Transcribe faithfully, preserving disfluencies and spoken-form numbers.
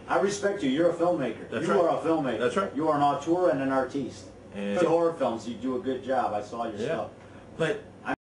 I respect you. You're a filmmaker. That's you right. are a filmmaker. That's right. You are an auteur and an artiste. And For the horror films, you do a good job. I saw your yeah. stuff. But